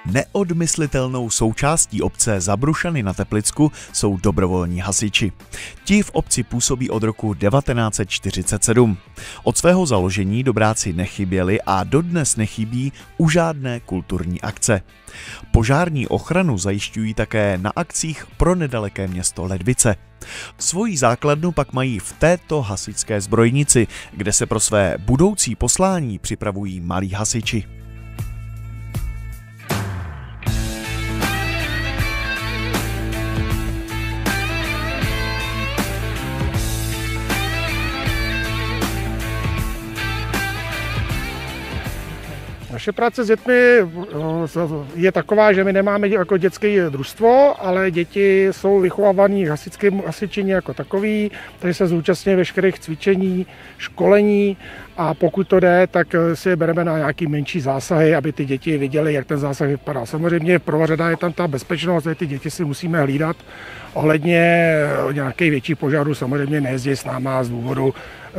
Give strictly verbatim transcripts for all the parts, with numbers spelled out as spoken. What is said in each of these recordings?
Neodmyslitelnou součástí obce Zabrušany na Teplicku jsou dobrovolní hasiči. Ti v obci působí od roku devatenáct set čtyřicet sedm. Od svého založení dobráci nechyběli a dodnes nechybí u žádné kulturní akce. Požární ochranu zajišťují také na akcích pro nedaleké město Ledvice. Svoji základnu pak mají v této hasičské zbrojnici, kde se pro své budoucí poslání připravují malí hasiči. Naše práce s dětmi je taková, že my nemáme jako dětské družstvo, ale děti jsou vychovávaní hasičským hasičení jako takový, takže se zúčastní veškerých cvičení, školení a pokud to jde, tak si je bereme na nějaký menší zásahy, aby ty děti viděly, jak ten zásah vypadá. Samozřejmě prvořada je tam ta bezpečnost, že ty děti si musíme hlídat. Ohledně nějakých větších požárů samozřejmě nejezdí s náma z důvodu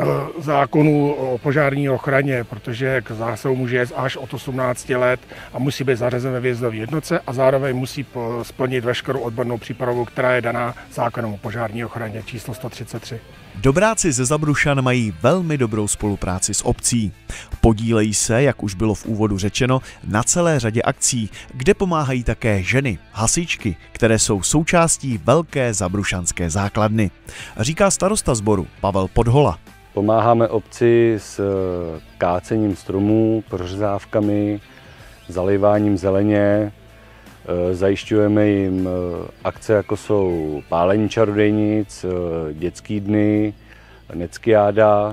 zákonu o požární ochraně, protože k zásahu může jet až od osmnácti let a musí být zařazen ve výjezdové jednotce a zároveň musí splnit veškerou odbornou přípravu, která je daná zákonem o požární ochraně číslo sto třicet tři. Dobráci ze Zabrušan mají velmi dobrou spolupráci s obcí. Podílejí se, jak už bylo v úvodu řečeno, na celé řadě akcí, kde pomáhají také ženy, hasičky, které jsou součástí velké zabrušanské základny. Říká starosta sboru Pavel Podhola. Pomáháme obci s kácením stromů, prořezávkami, zaléváním zeleně, zajišťujeme jim akce, jako jsou pálení čarodějnic, dětský dny, neckiáda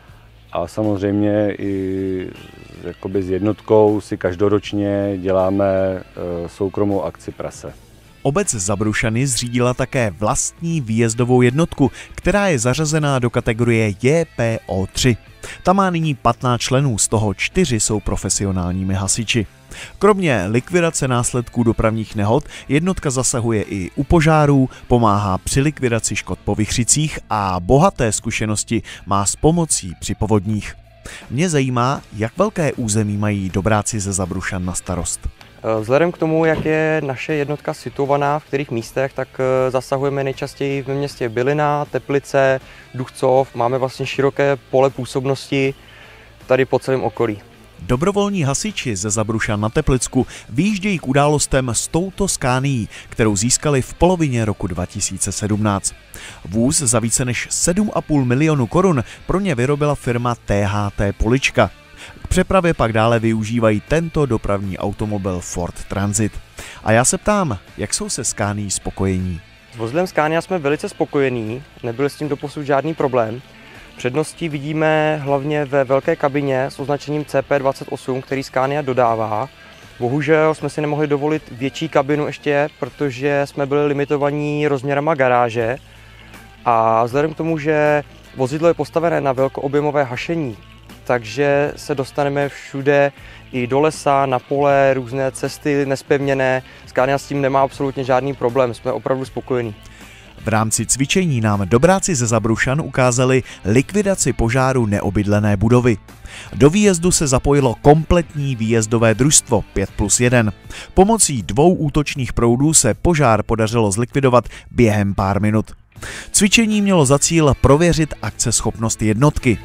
a samozřejmě i jakoby s jednotkou si každoročně děláme soukromou akci prase. Obec Zabrušany zřídila také vlastní výjezdovou jednotku, která je zařazená do kategorie J P O tři. Ta má nyní patnáct členů, z toho čtyři jsou profesionálními hasiči. Kromě likvidace následků dopravních nehod jednotka zasahuje i u požárů, pomáhá při likvidaci škod po vichřicích a bohaté zkušenosti má s pomocí při povodních. Mě zajímá, jak velké území mají dobráci ze Zabrušan na starost. Vzhledem k tomu, jak je naše jednotka situovaná, v kterých místech, tak zasahujeme nejčastěji v městě Bylina, Teplice, Duchcov. Máme vlastně široké pole působnosti tady po celém okolí. Dobrovolní hasiči ze Zabrušan na Teplicku vyjíždějí k událostem s touto Scanií, kterou získali v polovině roku dva tisíce sedmnáct. Vůz za více než sedm a půl milionu korun pro ně vyrobila firma T H T Polička. K přepravě pak dále využívají tento dopravní automobil Ford Transit. A já se ptám, jak jsou se Scanií spokojení? S vozidlem Scania jsme velice spokojení, nebyl s tím doposud žádný problém. Předností vidíme hlavně ve velké kabině s označením C P dvacet osm, který Scania dodává. Bohužel jsme si nemohli dovolit větší kabinu ještě, protože jsme byli limitovaní rozměrama garáže. A vzhledem k tomu, že vozidlo je postavené na velkoobjemové hašení, takže se dostaneme všude i do lesa, na pole, různé cesty nespevněné. Scania s tím nemá absolutně žádný problém, jsme opravdu spokojení. V rámci cvičení nám dobráci ze Zabrušan ukázali likvidaci požáru neobydlené budovy. Do výjezdu se zapojilo kompletní výjezdové družstvo pět plus jedna. Pomocí dvou útočných proudů se požár podařilo zlikvidovat během pár minut. Cvičení mělo za cíl prověřit akceschopnost jednotky.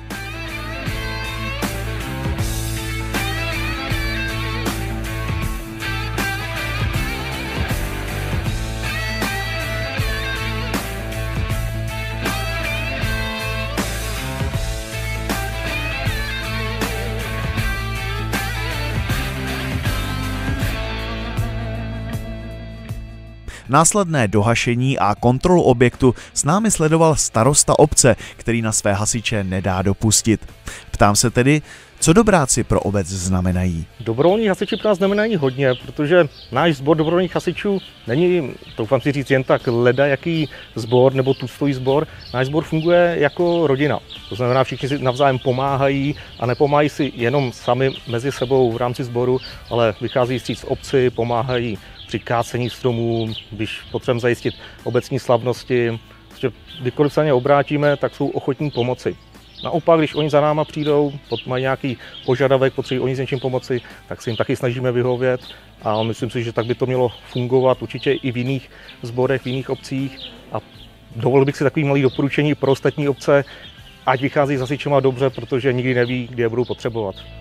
Následné dohašení a kontrolu objektu s námi sledoval starosta obce, který na své hasiče nedá dopustit. Ptám se tedy, co dobráci pro obec znamenají. Dobrovolní hasiči pro nás znamenají hodně, protože náš sbor dobrovolných hasičů není, doufám si říct, jen tak ledajaký sbor nebo tuctový sbor. Náš sbor funguje jako rodina. To znamená, všichni si navzájem pomáhají a nepomáhají si jenom sami mezi sebou v rámci sboru, ale vychází vstříc obci, pomáhají při kácení stromů, když potřebujeme zajistit obecní slavnosti. Kdykoliv se na ně obrátíme, tak jsou ochotní pomoci. Naopak, když oni za náma přijdou, mají nějaký požadavek, potřebují oni s něčím pomoci, tak se jim taky snažíme vyhovět a myslím si, že tak by to mělo fungovat určitě i v jiných sborech, v jiných obcích a dovolil bych si takový malý doporučení pro ostatní obce, ať vychází s hasičema dobře, protože nikdy neví, kdy je budou potřebovat.